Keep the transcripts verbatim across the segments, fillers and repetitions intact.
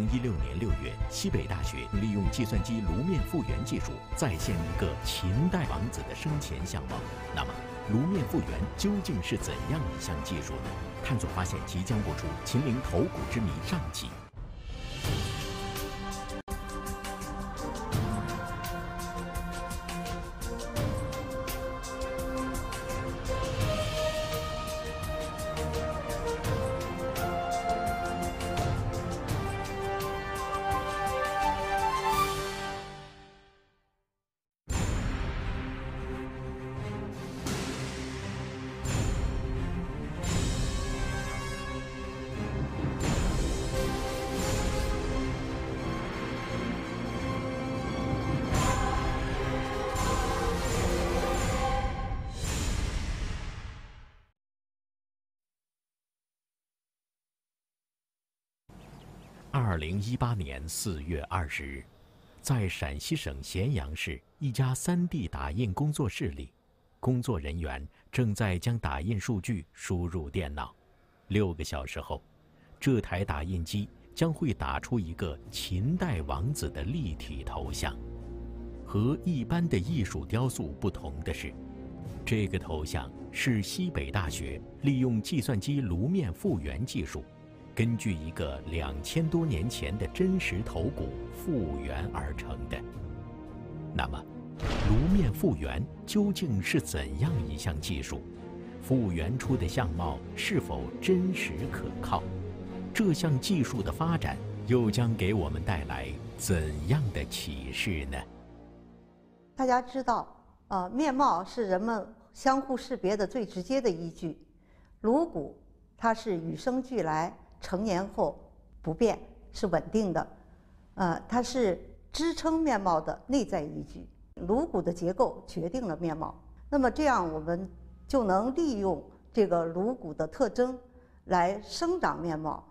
一六年六月，西北大学利用计算机颅面复原技术，再现一个秦代王子的生前相貌。那么，颅面复原究竟是怎样一项技术呢？探索发现即将播出《秦陵头骨之谜》上集。二零一八年四月二十日，在陕西省咸阳市一家 三 D 打印工作室里，工作人员正在将打印数据输入电脑。六个小时后，这台打印机将会打出一个秦代王子的立体头像。和一般的艺术雕塑不同的是，这个头像是西北大学利用计算机颅面复原技术，根据一个两千多年前的真实头骨复原而成的。那么，颅面复原究竟是怎样一项技术？复原出的相貌是否真实可靠？这项技术的发展又将给我们带来怎样的启示呢？ 大家知道，呃，面貌是人们相互识别的最直接的依据，颅骨它是与生俱来，成年后不变，是稳定的，呃，它是支撑面貌的内在依据。颅骨的结构决定了面貌，那么这样我们就能利用这个颅骨的特征来生长面貌。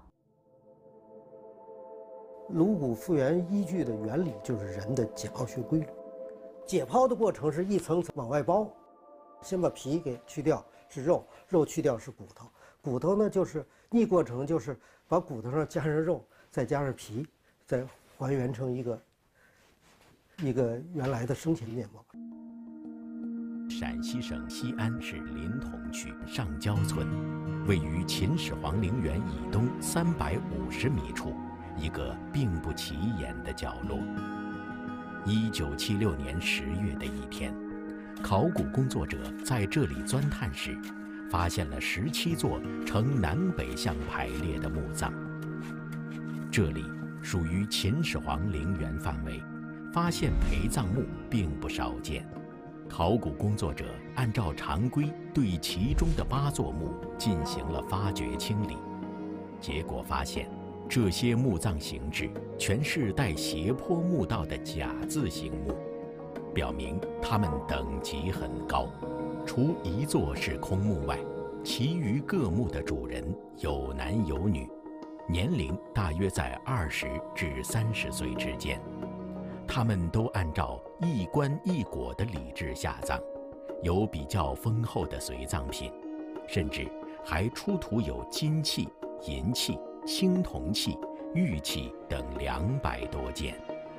颅骨复原依据的原理就是人的解剖学规律。解剖的过程是一层层往外包，先把皮给去掉是肉，肉去掉是骨头，骨头呢就是逆过程，就是把骨头上加上肉，再加上皮，再还原成一个一个原来的生前面貌。 陕西省西安市临潼区上焦村，位于秦始皇陵园以东三百五十米处，一个并不起眼的角落。一九七六年十月的一天，考古工作者在这里钻探时，发现了十七座呈南北向排列的墓葬。这里属于秦始皇陵园范围，发现陪葬墓并不少见。考古工作者按照常规对其中的八座墓进行了发掘清理，结果发现这些墓葬形制全是带斜坡墓道的甲字形墓，表明它们等级很高。除一座是空墓外，其余各墓的主人有男有女，年龄大约在二十至三十岁之间。他们都按照一棺一椁的礼制下葬，有比较丰厚的随葬品，甚至还出土有金器、银器、青铜器、玉器等两百多件。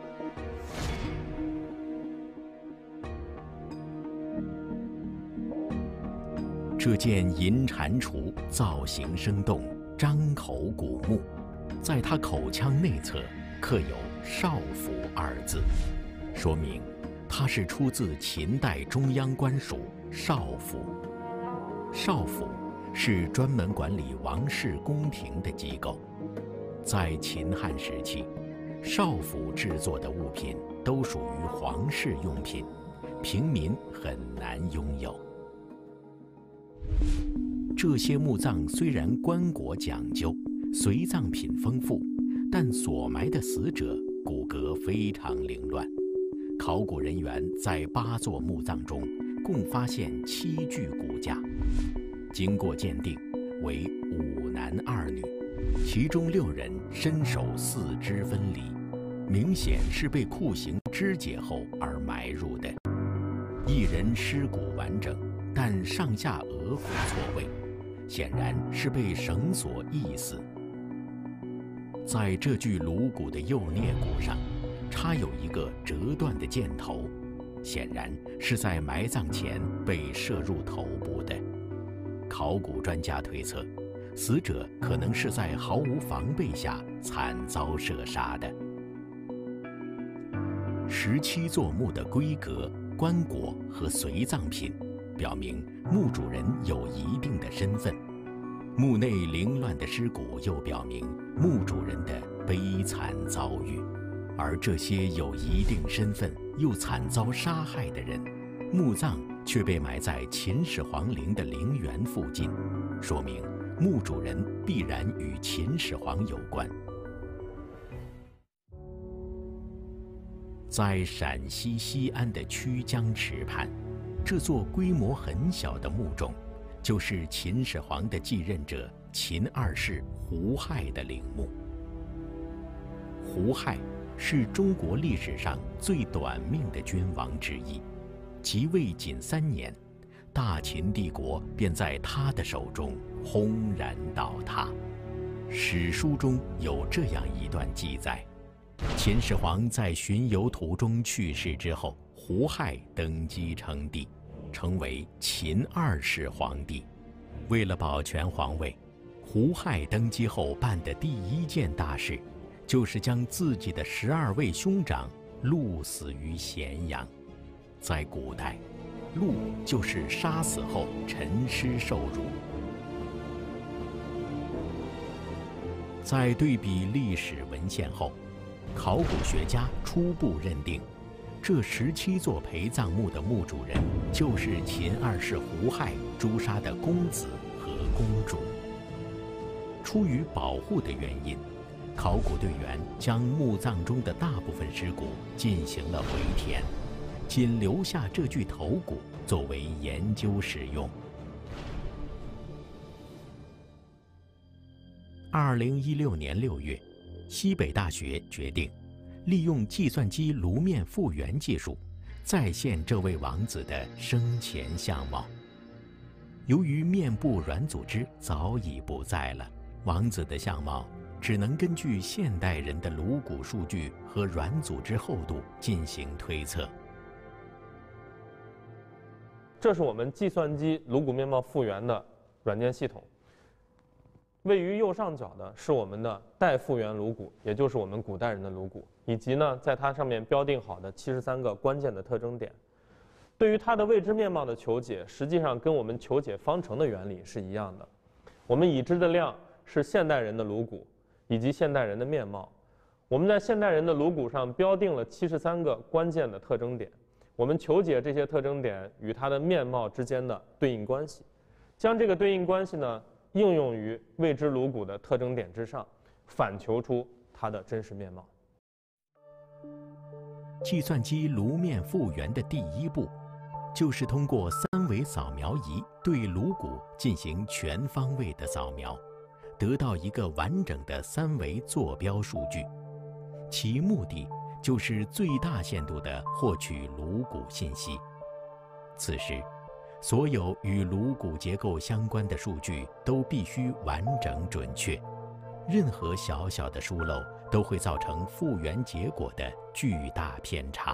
这件银蟾蜍造型生动，张口古墓，在它口腔内侧刻有少府二字，说明它是出自秦代中央官署少府。少府是专门管理王室宫廷的机构。在秦汉时期，少府制作的物品都属于皇室用品，平民很难拥有。这些墓葬虽然棺椁讲究，随葬品丰富，但所埋的死者骨骼非常凌乱。考古人员在八座墓葬中共发现七具骨架，经过鉴定为五男二女，其中六人身首四肢分离，明显是被酷刑肢解后而埋入的。一人尸骨完整，但上下额骨错位，显然是被绳索缢死。 在这具颅骨的右颞骨上，插有一个折断的箭头，显然是在埋葬前被射入头部的。考古专家推测，死者可能是在毫无防备下惨遭射杀的。十七座墓的规格、棺椁和随葬品，表明墓主人有一定的身份。墓内凌乱的尸骨又表明墓主人的悲惨遭遇。而这些有一定身份又惨遭杀害的人，墓葬却被埋在秦始皇陵的陵园附近，说明墓主人必然与秦始皇有关。在陕西西安的曲江池畔，这座规模很小的墓冢，就是秦始皇的继任者秦二世胡亥的陵墓。胡亥是中国历史上最短命的君王之一，即位仅三年，大秦帝国便在他的手中轰然倒塌。史书中有这样一段记载：秦始皇在巡游途中去世之后，胡亥登基称帝，成为秦二世皇帝。为了保全皇位，胡亥登基后办的第一件大事，就是将自己的十二位兄长戮死于咸阳。在古代，戮就是杀死后陈尸受辱。在对比历史文献后，考古学家初步认定，这十七座陪葬墓的墓主人就是秦二世胡亥诛杀的公子和公主。出于保护的原因，考古队员将墓葬中的大部分尸骨进行了回填，仅留下这具头骨作为研究使用。二零一六年六月，西北大学决定利用计算机颅面复原技术，再现这位王子的生前相貌。由于面部软组织早已不在了，王子的相貌只能根据现代人的颅骨数据和软组织厚度进行推测。 这是我们计算机颅骨面貌复原的软件系统。位于右上角的是我们的待复原颅骨，也就是我们古代人的颅骨，以及呢在它上面标定好的七十三个关键的特征点。对于它的未知面貌的求解，实际上跟我们求解方程的原理是一样的。我们已知的量是现代人的颅骨以及现代人的面貌。我们在现代人的颅骨上标定了七十三个关键的特征点，我们求解这些特征点与它的面貌之间的对应关系，将这个对应关系呢应用于未知颅骨的特征点之上，反求出它的真实面貌。 计算机颅面复原的第一步，就是通过三维扫描仪对颅骨进行全方位的扫描，得到一个完整的三维坐标数据。其目的就是最大限度地获取颅骨信息。此时，所有与颅骨结构相关的数据都必须完整准确，任何小小的疏漏都会造成复原结果的巨大偏差。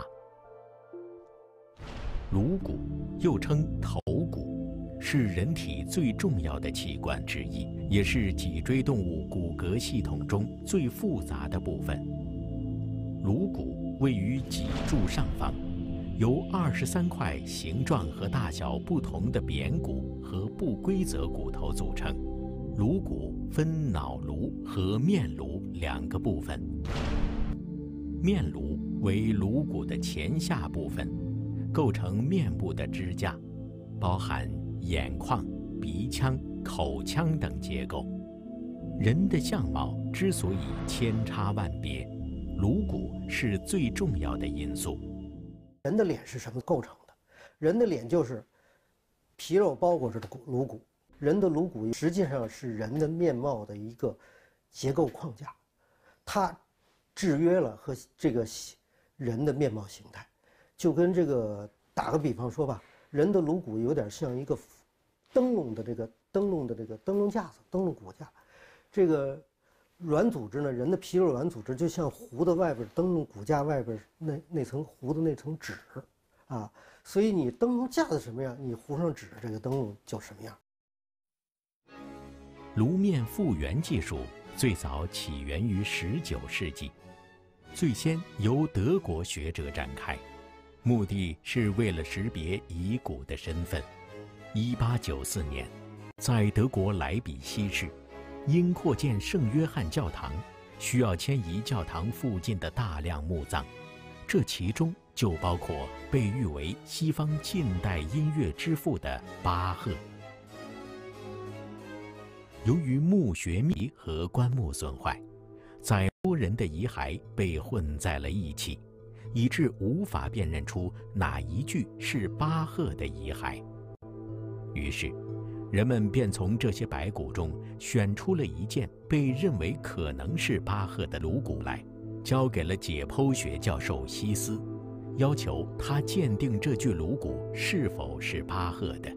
颅骨又称头骨，是人体最重要的器官之一，也是脊椎动物骨骼系统中最复杂的部分。颅骨位于脊柱上方，由二十三块形状和大小不同的扁骨和不规则骨头组成。颅骨分脑颅和面颅两个部分。面颅为颅骨的前下部分，构成面部的支架，包含眼眶、鼻腔、口腔等结构。人的相貌之所以千差万别，颅骨是最重要的因素。 人的脸是什么构成的？人的脸就是皮肉包裹着的颅骨。人的颅骨实际上是人的面貌的一个结构框架，它制约了和这个人的面貌形态。就跟这个打个比方说吧，人的颅骨有点像一个灯笼的这个灯笼的这个灯笼架子、灯笼骨架。这个软组织呢，人的皮肉软组织就像糊的外边灯笼骨架外边那那层糊的那层纸，啊，所以你灯笼架的什么样，你糊上纸，这个灯笼就什么样。 炉面复原技术最早起源于十九世纪，最先由德国学者展开，目的是为了识别遗骨的身份。一八九四年，在德国莱比锡市，因扩建圣约翰教堂，需要迁移教堂附近的大量墓葬，这其中就包括被誉为西方近代音乐之父的巴赫。由于墓穴密和棺木损坏，在多人的遗骸被混在了一起，以致无法辨认出哪一具是巴赫的遗骸。于是，人们便从这些白骨中选出了一件被认为可能是巴赫的颅骨来，交给了解剖学教授希斯，要求他鉴定这具颅骨是否是巴赫的。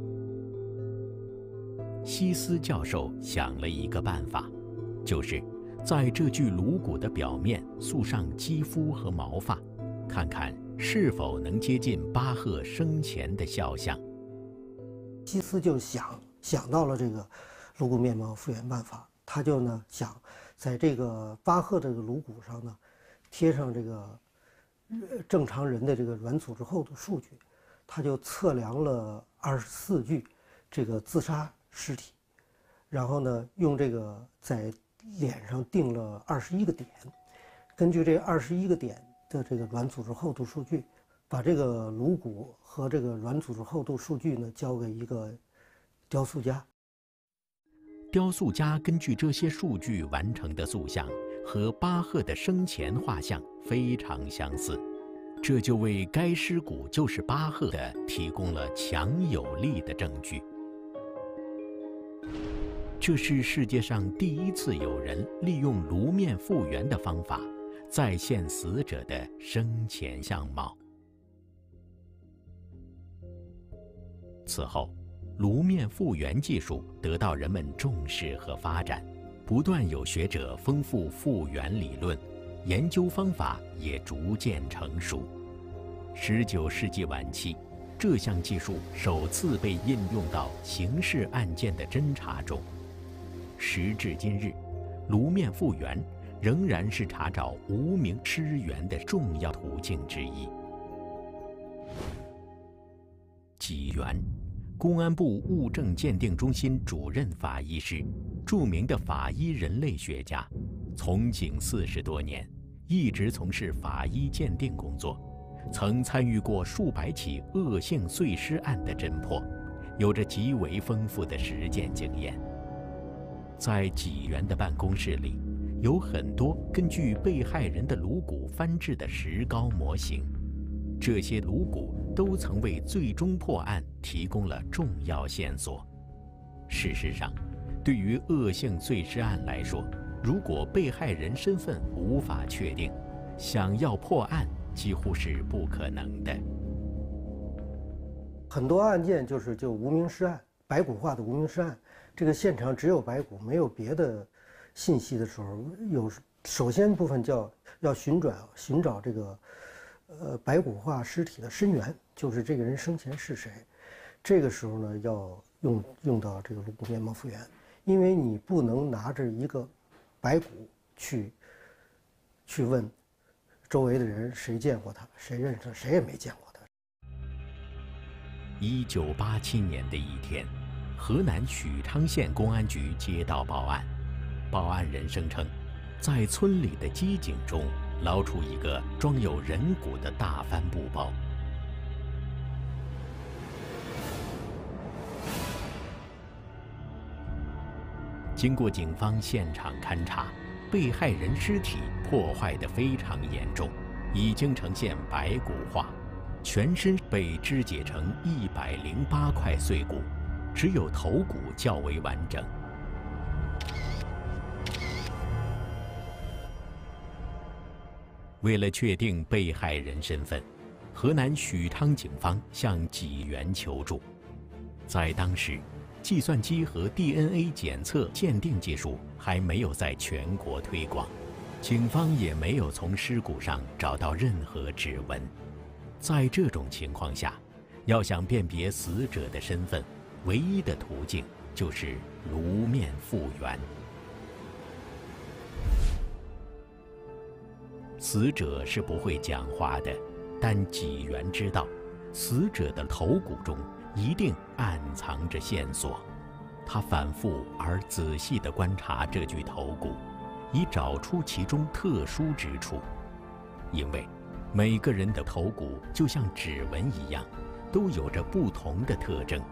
希斯教授想了一个办法，就是在这具颅骨的表面塑上肌肤和毛发，看看是否能接近巴赫生前的肖像。 希斯就想想到了这个颅骨面貌复原办法，他就呢想在这个巴赫这个颅骨上呢贴上这个正常人的这个软组织厚度数据，他就测量了二十四具这个自杀尸体，然后呢用这个在脸上定了二十一个点，根据这二十一个点的这个软组织厚度数据，把这个颅骨和这个软组织厚度数据呢交给一个雕塑家。 雕塑家根据这些数据完成的塑像和巴赫的生前画像非常相似，这就为该尸骨就是巴赫的提供了强有力的证据。这是世界上第一次有人利用颅面复原的方法再现死者的生前相貌。此后，颅面复原技术得到人们重视和发展，不断有学者丰富复原理论，研究方法也逐渐成熟。十九世纪晚期，这项技术首次被应用到刑事案件的侦查中。时至今日，颅面复原仍然是查找无名尸源的重要途径之一。纪元，公安部物证鉴定中心主任法医师，著名的法医人类学家，从警四十多年，一直从事法医鉴定工作，曾参与过数百起恶性碎尸案的侦破，有着极为丰富的实践经验。在纪元的办公室里，有很多根据被害人的颅骨翻制的石膏模型，这些颅骨都曾为最终破案提供了重要线索。事实上，对于恶性碎尸案来说，如果被害人身份无法确定，想要破案几乎是不可能的。 很多案件就是就无名尸案，白骨化的无名尸案，这个现场只有白骨，没有别的信息的时候，有首先部分叫要寻找寻找这个呃白骨化尸体的身源，就是这个人生前是谁。这个时候呢，要用用到这个颅骨面貌复原，因为你不能拿着一个白骨去去问周围的人谁见过他，谁认识他，谁也没见过他。 一九八七年的一天，河南许昌县公安局接到报案，报案人声称，在村里的机井中捞出一个装有人骨的大帆布包。经过警方现场勘查，被害人尸体破坏得非常严重，已经呈现白骨化，全身被肢解成一百零八块碎骨，只有头骨较为完整。为了确定被害人身份，河南许昌警方向纪元求助。在当时， 计算机和 D N A 检测鉴定技术还没有在全国推广，警方也没有从尸骨上找到任何指纹。在这种情况下，要想辨别死者的身份，唯一的途径就是颅面复原。死者是不会讲话的，但纪元知道，死者的头骨中一定暗藏着线索。他反复而仔细地观察这具头骨，以找出其中特殊之处。因为每个人的头骨就像指纹一样，都有着不同的特征。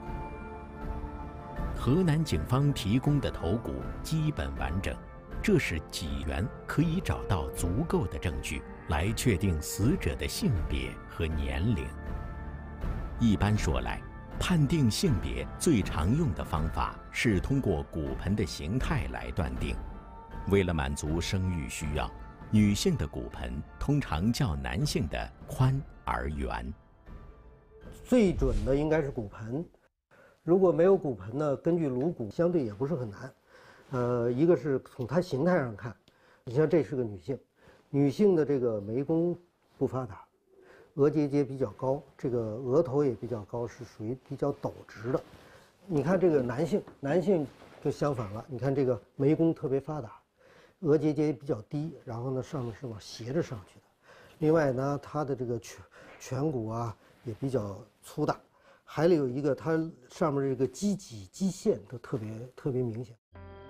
河南警方提供的头骨基本完整，这使纪元可以找到足够的证据来确定死者的性别和年龄。一般说来，判定性别最常用的方法是通过骨盆的形态来断定。为了满足生育需要，女性的骨盆通常较男性的宽而圆。 最准的应该是骨盆，如果没有骨盆呢，根据颅骨相对也不是很难。呃，一个是从它形态上看，你像这是个女性，女性的这个眉弓不发达，额结节比较高，这个额头也比较高，是属于比较陡直的。你看这个男性，男性就相反了，你看这个眉弓特别发达，额结节比较低，然后呢上面是往斜着上去的。另外呢，它的这个颧颧骨啊也比较粗大，还有一个它上面这个肌脊肌线都特别特别明显。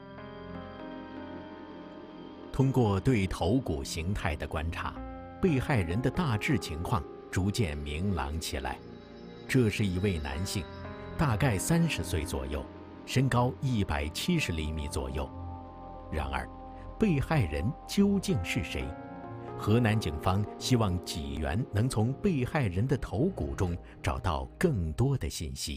通过对头骨形态的观察，被害人的大致情况逐渐明朗起来。这是一位男性，大概三十岁左右，身高一百七十厘米左右。然而，被害人究竟是谁？河南警方希望纪元能从被害人的头骨中找到更多的信息。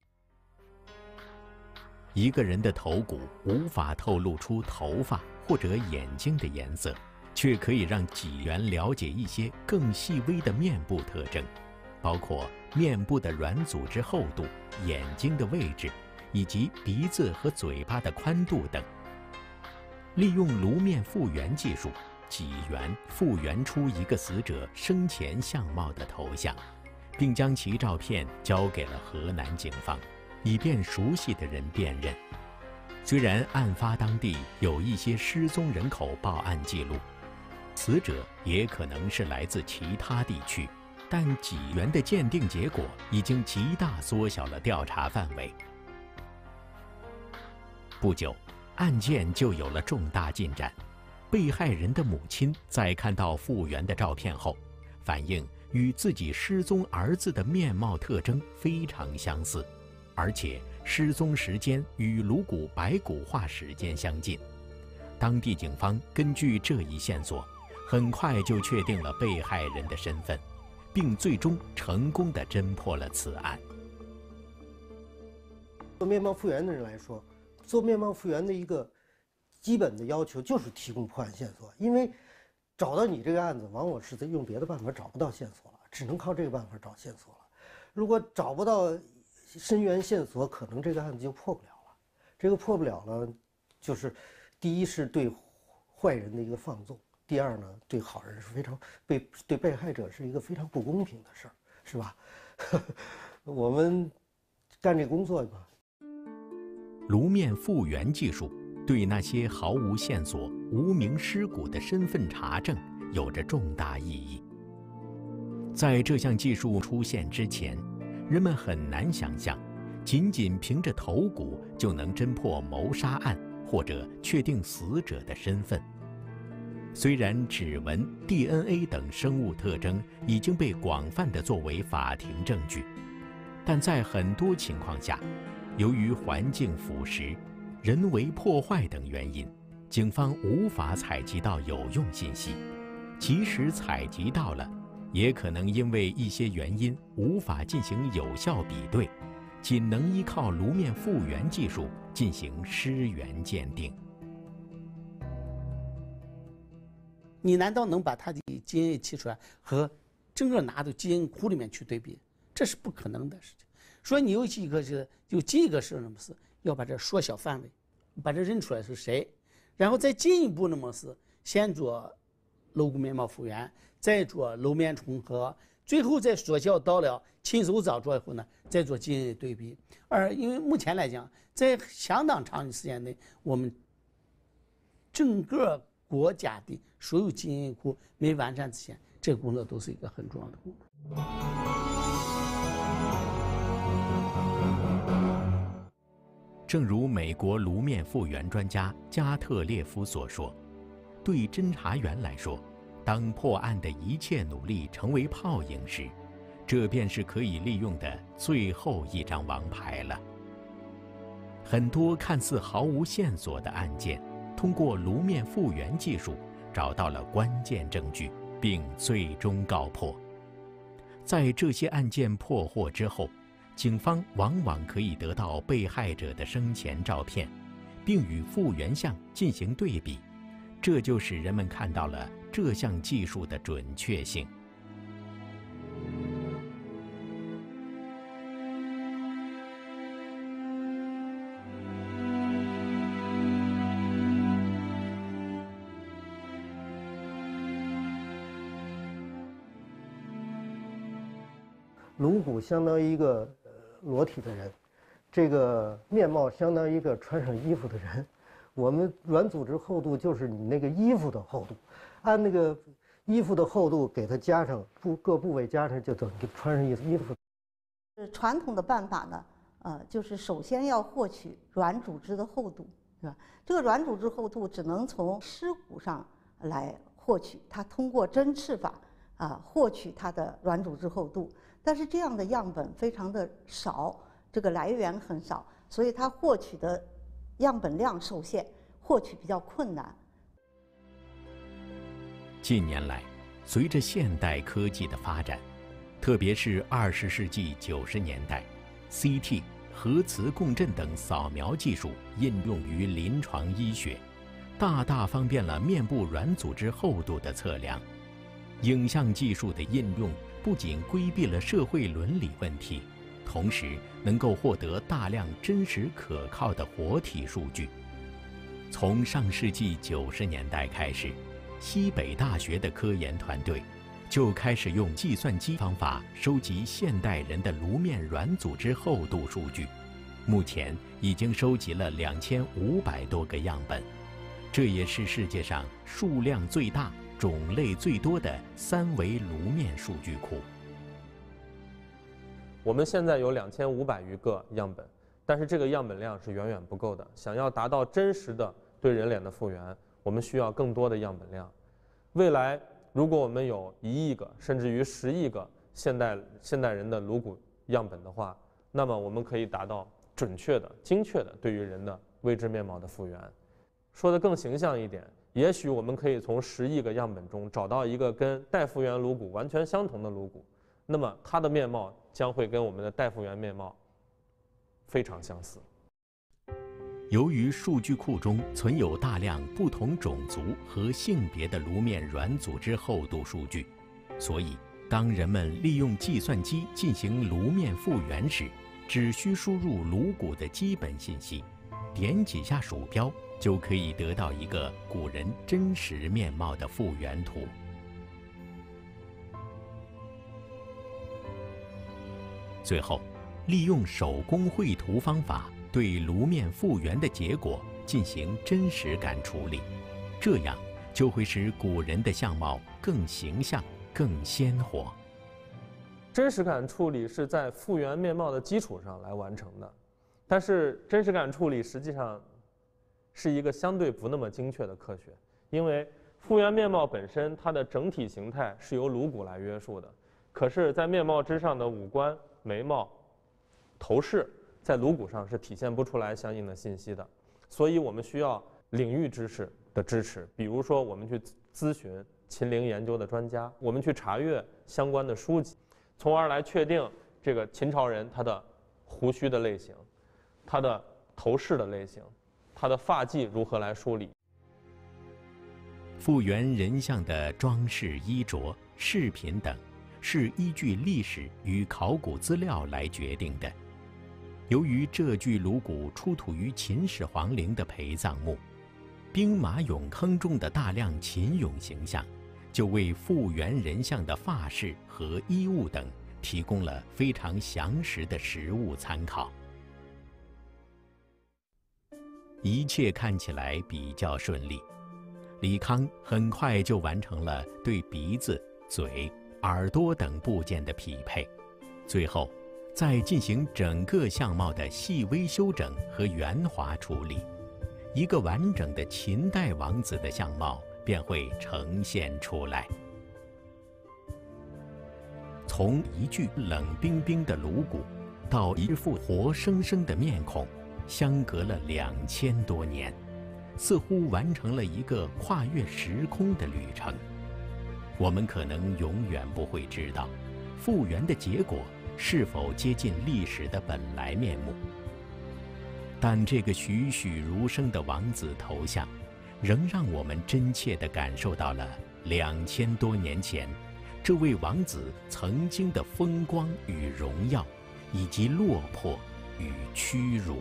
一个人的头骨无法透露出头发或者眼睛的颜色，却可以让纪元了解一些更细微的面部特征，包括面部的软组织厚度、眼睛的位置，以及鼻子和嘴巴的宽度等。利用颅面复原技术，纪元复原出一个死者生前相貌的头像，并将其照片交给了河南警方，以便熟悉的人辨认。虽然案发当地有一些失踪人口报案记录，死者也可能是来自其他地区，但纪元的鉴定结果已经极大缩小了调查范围。不久，案件就有了重大进展。被害人的母亲在看到复原的照片后，反映与自己失踪儿子的面貌特征非常相似，而且失踪时间与颅骨白骨化时间相近。当地警方根据这一线索，很快就确定了被害人的身份，并最终成功地侦破了此案。 做面貌复原的人来说，做面貌复原的一个基本的要求就是提供破案线索，因为找到你这个案子，往往是在用别的办法找不到线索了，只能靠这个办法找线索了。如果找不到深源线索，可能这个案子就破不了了。这个破不了了，就是第一是对坏人的一个放纵，第二呢，对好人是非常被对被害者是一个非常不公平的事儿，是吧？我们干这工作嘛。 颅面复原技术对那些毫无线索、无名尸骨的身份查证有着重大意义。在这项技术出现之前，人们很难想象，仅仅凭着头骨就能侦破谋杀案或者确定死者的身份。虽然指纹、D N A 等生物特征已经被广泛地作为法庭证据，但在很多情况下，由于环境腐蚀、人为破坏等原因，警方无法采集到有用信息。即使采集到了，也可能因为一些原因无法进行有效比对，仅能依靠颅面复原技术进行尸源鉴定。 你难道能把他的基因提出来和整个拿到基因库里面去对比？这是不可能的事情。所以你有几个是有几个是什么事？ 要把这缩小范围，把这认出来是谁，然后再进一步那么是先做颅骨面貌复原，再做颅面重合，最后再缩小到了亲手找着以后呢，再做基因对比。而因为目前来讲，在相当长的时间内，我们整个国家的所有基因库没完善之前，这个工作都是一个很重要的工作。 正如美国颅面复原专家加特列夫所说，对侦查员来说，当破案的一切努力成为泡影时，这便是可以利用的最后一张王牌了。很多看似毫无线索的案件，通过颅面复原技术找到了关键证据，并最终告破。在这些案件破获之后，警方往往可以得到被害者的生前照片，并与复原像进行对比，这就使人们看到了这项技术的准确性。 颅骨相当于一个呃裸体的人，这个面貌相当于一个穿上衣服的人。我们软组织厚度就是你那个衣服的厚度，按那个衣服的厚度给它加上部各部位加上，就等于穿上衣衣服。 传统的办法呢，呃，就是首先要获取软组织的厚度，是吧？这个软组织厚度只能从尸骨上来获取，它通过针刺法啊获取它的软组织厚度。但是这样的样本非常的少，这个来源很少，所以它获取的样本量受限，获取比较困难。 近年来，随着现代科技的发展，特别是二十世纪九十年代 ，C T、核磁共振等扫描技术应用于临床医学，大大方便了面部软组织厚度的测量。影像技术的应用不仅规避了社会伦理问题，同时能够获得大量真实可靠的活体数据。从上世纪九十年代开始，西北大学的科研团队就开始用计算机方法收集现代人的颅面软组织厚度数据，目前已经收集了两千五百多个样本，这也是世界上数量最大、种类最多的三维颅面数据库。 我们现在有两千五百余个样本，但是这个样本量是远远不够的。想要达到真实的对人脸的复原，我们需要更多的样本量。未来，如果我们有一亿个甚至于十亿个现代现代人的颅骨样本的话，那么我们可以达到准确的、精确的对于人的未知面貌的复原。说得更形象一点，也许我们可以从十亿个样本中找到一个跟带复原颅骨完全相同的颅骨，那么它的面貌将会跟我们的带复原面貌非常相似。 由于数据库中存有大量不同种族和性别的颅面软组织厚度数据，所以当人们利用计算机进行颅面复原时，只需输入颅骨的基本信息，点几下鼠标就可以得到一个古人真实面貌的复原图。最后，利用手工绘图方法对颅面复原的结果进行真实感处理，这样就会使古人的相貌更形象、更鲜活。 真实感处理是在复原面貌的基础上来完成的，但是真实感处理实际上是一个相对不那么精确的科学，因为复原面貌本身它的整体形态是由颅骨来约束的，可是在面貌之上的五官、眉毛、头饰在颅骨上是体现不出来相应的信息的，所以我们需要领域知识的支持，比如说我们去咨询秦陵研究的专家，我们去查阅相关的书籍，从而来确定这个秦朝人他的胡须的类型，他的头饰的类型，他的发髻如何来梳理。 复原人像的装饰、衣着、饰品等，是依据历史与考古资料来决定的。 由于这具颅骨出土于秦始皇陵的陪葬墓，兵马俑坑中的大量秦俑形象，就为复原人像的发饰和衣物等提供了非常详实的实物参考。一切看起来比较顺利，李康很快就完成了对鼻子、嘴、耳朵等部件的匹配，最后再进行整个相貌的细微修整和圆滑处理，一个完整的秦代王子的相貌便会呈现出来。从一具冷冰冰的颅骨到一副活生生的面孔，相隔了两千多年，似乎完成了一个跨越时空的旅程。我们可能永远不会知道，复原的结果是否接近历史的本来面目。但这个栩栩如生的王子头像，仍让我们真切地感受到了两千多年前这位王子曾经的风光与荣耀，以及落魄与屈辱。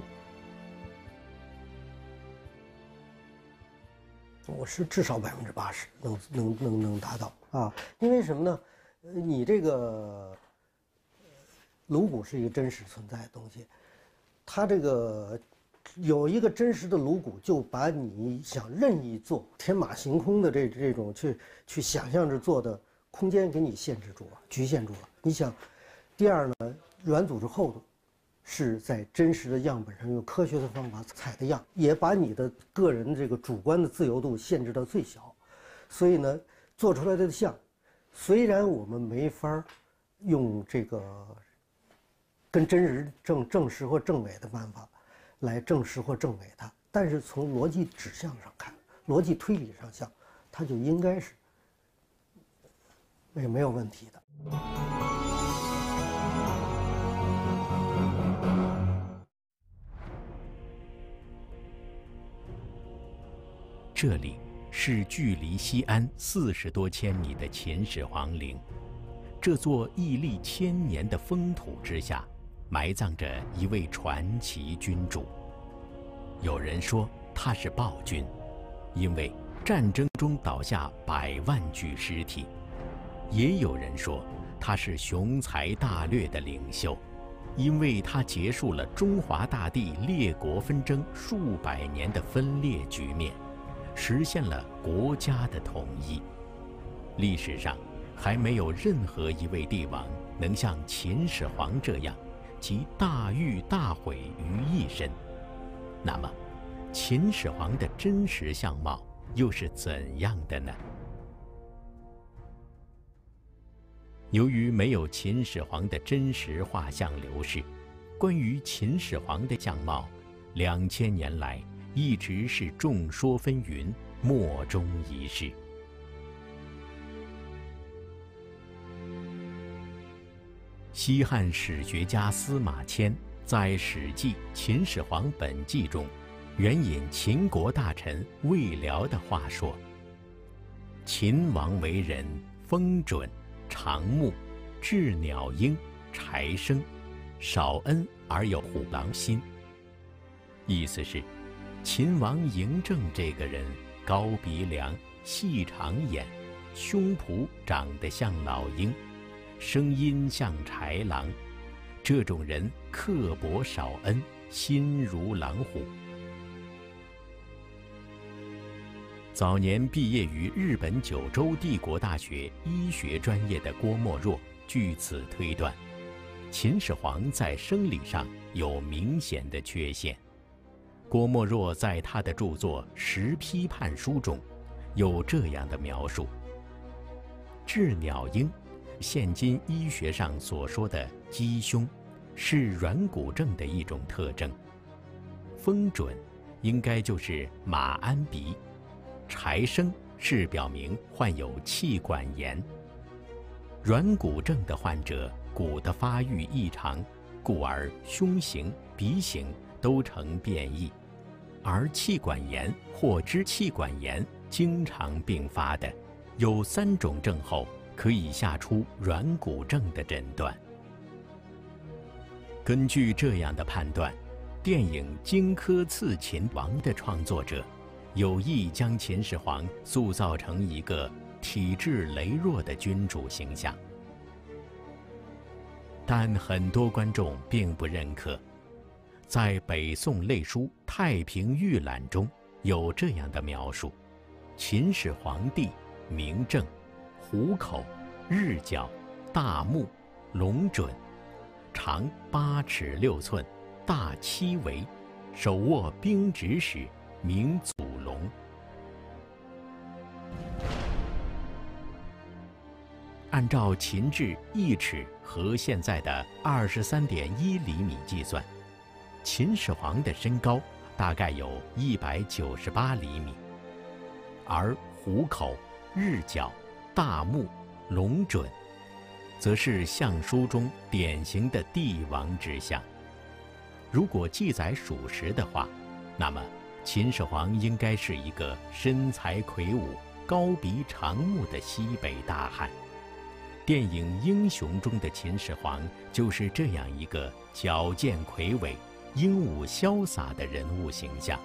我是至少百分之八十能能能能达到啊，因为什么呢？呃，你这个颅骨是一个真实存在的东西，它这个有一个真实的颅骨，就把你想任意做天马行空的这这种去去想象着做的空间给你限制住了，局限住了。你想，第二呢，软组织厚度是在真实的样本上用科学的方法采的样，也把你的个人这个主观的自由度限制到最小。所以呢，做出来的像，虽然我们没法用这个跟真实证证实或证伪的办法来证实或证伪它，但是从逻辑指向上看，逻辑推理上像，它就应该是没没有问题的。 这里是距离西安四十多千米的秦始皇陵，这座屹立千年的封土之下，埋葬着一位传奇君主。有人说他是暴君，因为战争中倒下百万具尸体；也有人说他是雄才大略的领袖，因为他结束了中华大地列国纷争数百年的分裂局面，实现了国家的统一。历史上还没有任何一位帝王能像秦始皇这样集大禹大毁于一身。那么，秦始皇的真实相貌又是怎样的呢？由于没有秦始皇的真实画像流世，关于秦始皇的相貌，两千年来一直是众说纷纭，莫衷一是。西汉史学家司马迁在《史记·秦始皇本纪》中，援引秦国大臣魏辽的话说：“秦王为人，风准，长目，雉鸟鹰，柴生，少恩而有虎狼心。”意思是，秦王嬴政这个人高鼻梁、细长眼，胸脯长得像老鹰，声音像豺狼，这种人刻薄少恩，心如狼虎。早年毕业于日本九州帝国大学医学专业的郭沫若据此推断，秦始皇在生理上有明显的缺陷。郭沫若在他的著作《石批判书》中有这样的描述：雉鸟鹰，现今医学上所说的鸡胸，是软骨症的一种特征；风准，应该就是马鞍鼻；柴生是表明患有气管炎。软骨症的患者骨的发育异常，故而胸形、鼻形都呈变异，而气管炎或支气管炎经常并发的，有三种症后可以下出软骨症的诊断。 根据这样的判断，电影《荆轲刺秦王》的创作者有意将秦始皇塑造成一个体质羸弱的君主形象，但很多观众并不认可。在北宋类书《太平御览》中有这样的描述：秦始皇帝名政，虎口，日角，大目，龙准，长八尺六寸，大七围，手握兵职时，名祖龙。按照秦制一尺和现在的二十三点一厘米计算，秦始皇的身高大概有一百九十八厘米，而虎口、日角、大目、龙准，则是相书中典型的帝王之相。如果记载属实的话，那么秦始皇应该是一个身材魁梧、高鼻长目的西北大汉。电影《英雄》中的秦始皇就是这样一个矫健魁伟、英武潇洒的人物形象。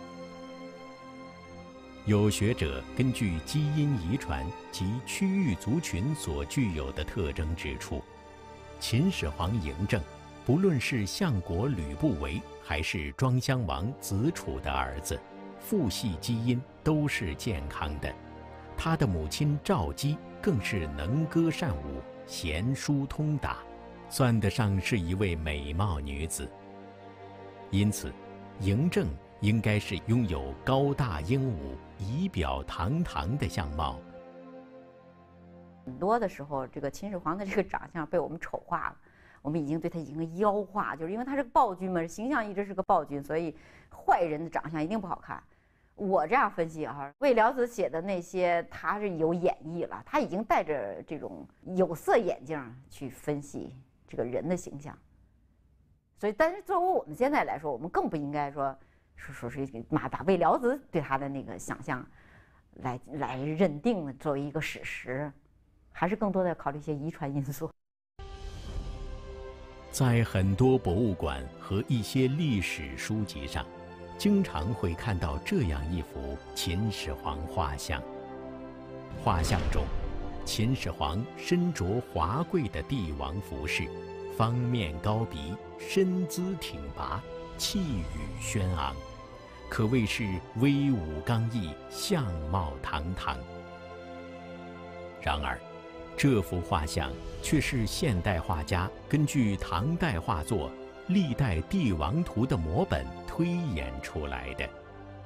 有学者根据基因遗传及区域族群所具有的特征指出，秦始皇嬴政不论是相国吕不韦还是庄襄王子楚的儿子，父系基因都是健康的。他的母亲赵姬更是能歌善舞、贤淑通达，算得上是一位美貌女子。因此，嬴政应该是拥有高大英武、仪表堂堂的相貌。 很多的时候，这个秦始皇的这个长相被我们丑化了，我们已经对他已经妖化，就是因为他是个暴君嘛，形象一直是个暴君，所以坏人的长相一定不好看。我这样分析啊，魏辽子写的那些他是有演绎了，他已经带着这种有色眼镜去分析这个人的形象。所以，但是作为我们现在来说，我们更不应该说说说是把把魏辽子对他的那个想象来来认定作为一个史实，还是更多的考虑一些遗传因素。 在很多博物馆和一些历史书籍上，经常会看到这样一幅秦始皇画像。画像中，秦始皇身着华贵的帝王服饰，方面高鼻，身姿挺拔，气宇轩昂，可谓是威武刚毅，相貌堂堂。然而，这幅画像却是现代画家根据唐代画作《历代帝王图》的摹本推演出来的。《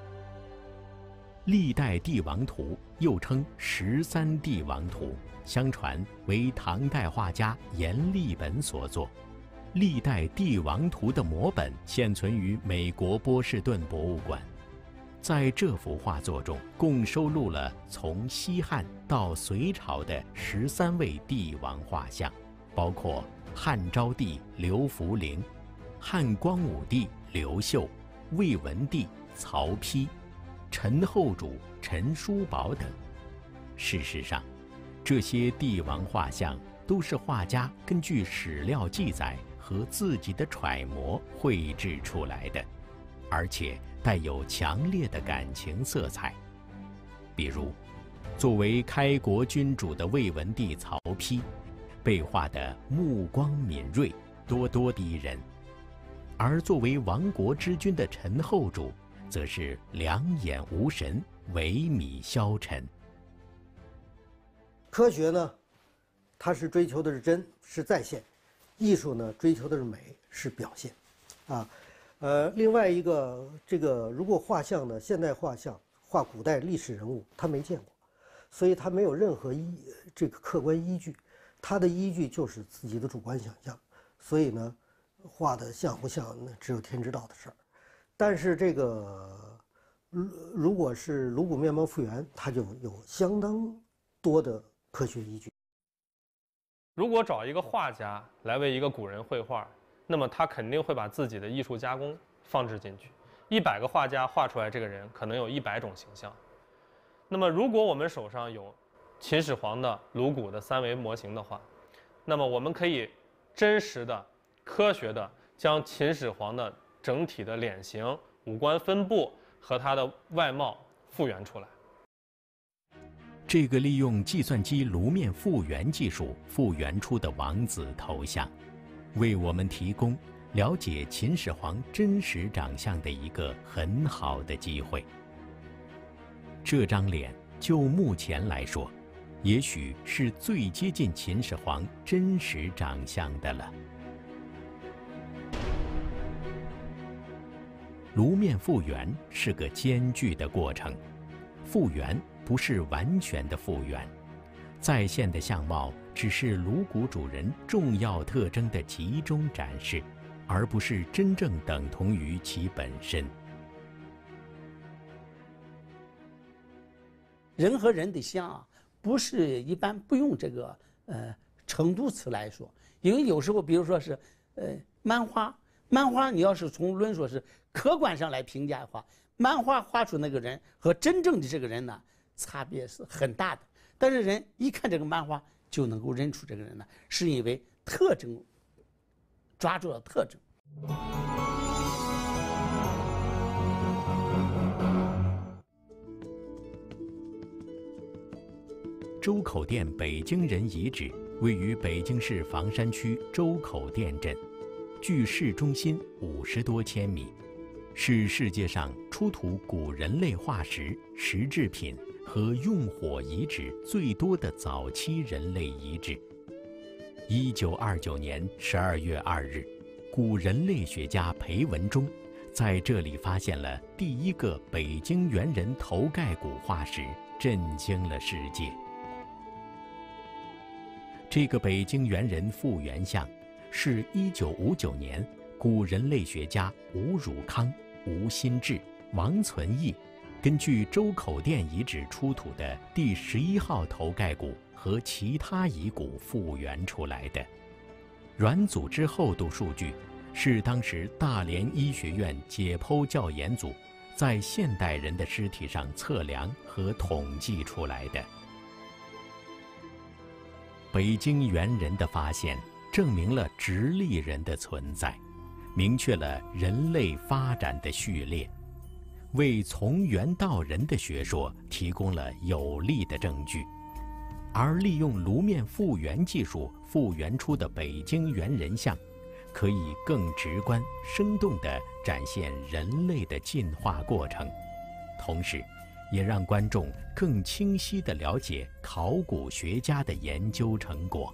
历代帝王图》又称《十三帝王图》，相传为唐代画家阎立本所作。《历代帝王图》的摹本现存于美国波士顿博物馆。在这幅画作中，共收录了从西汉到隋朝的十三位帝王画像，包括汉昭帝刘弗陵、汉光武帝刘秀、魏文帝曹丕、陈后主陈叔宝等。事实上，这些帝王画像都是画家根据史料记载和自己的揣摩绘制出来的，而且带有强烈的感情色彩。比如，作为开国君主的魏文帝曹丕，被画得目光敏锐，咄咄逼人；而作为亡国之君的陈后主，则是两眼无神，萎靡消沉。 科学呢，它是追求的是真，是再现；艺术呢，追求的是美，是表现。啊，呃，另外一个，这个如果画像呢，现代画像画古代历史人物，他没见过，所以他没有任何依这个客观依据，他的依据就是自己的主观想象，所以呢，画的像不像，那只有天知道的事儿。但是这个，如如果是颅骨面貌复原，它就有相当多的科学依据。 如果找一个画家来为一个古人绘画，那么他肯定会把自己的艺术加工放置进去。一百个画家画出来这个人，可能有一百种形象。那么，如果我们手上有秦始皇的颅骨的三维模型的话，那么我们可以真实的、科学的将秦始皇的整体的脸型、五官分布和他的外貌复原出来。 这个利用计算机颅面复原技术复原出的王子头像，为我们提供了解秦始皇真实长相的一个很好的机会。这张脸就目前来说，也许是最接近秦始皇真实长相的了。颅面复原是个艰巨的过程，复原不是完全的复原，再现的相貌只是颅骨主人重要特征的集中展示，而不是真正等同于其本身。 人和人的像啊，不是一般不用这个呃程度词来说，因为有时候比如说是呃漫画，漫画你要是从论说是客观上来评价的话，漫画画出那个人和真正的这个人呢，差别是很大的。但是人一看这个漫画就能够认出这个人呢，是因为特征抓住了特征。 周口店北京人遗址位于北京市房山区周口店镇，距市中心五十多千米，是世界上出土古人类化石、石制品和用火遗址最多的早期人类遗址。一九二九年十二月二日，古人类学家裴文中在这里发现了第一个北京猿人头盖骨化石，震惊了世界。这个北京猿人复原像是一九五九年古人类学家吴汝康、吴新志、王存义根据周口店遗址出土的第十一号头盖骨和其他遗骨复原出来的。软组织厚度数据是当时大连医学院解剖教研组在现代人的尸体上测量和统计出来的。北京猿人的发现证明了直立人的存在，明确了人类发展的序列，为从猿到人的学说提供了有力的证据。而利用颅面复原技术复原出的北京猿人像，可以更直观、生动地展现人类的进化过程，同时也让观众更清晰地了解考古学家的研究成果。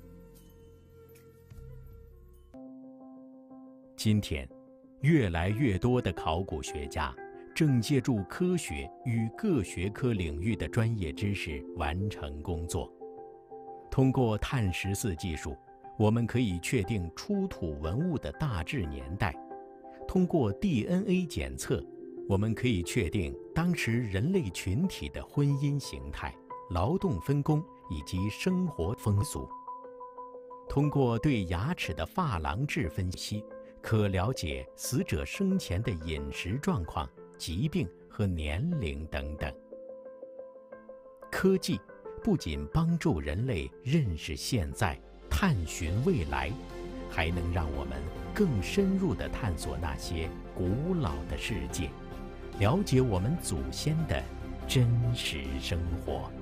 今天，越来越多的考古学家正借助科学与各学科领域的专业知识完成工作。通过碳十四技术，我们可以确定出土文物的大致年代；通过 D N A 检测，我们可以确定当时人类群体的婚姻形态、劳动分工以及生活风俗。通过对牙齿的珐琅质分析，可了解死者生前的饮食状况、疾病和年龄等等。科技不仅帮助人类认识现在、探寻未来，还能让我们更深入地探索那些古老的世界，了解我们祖先的真实生活。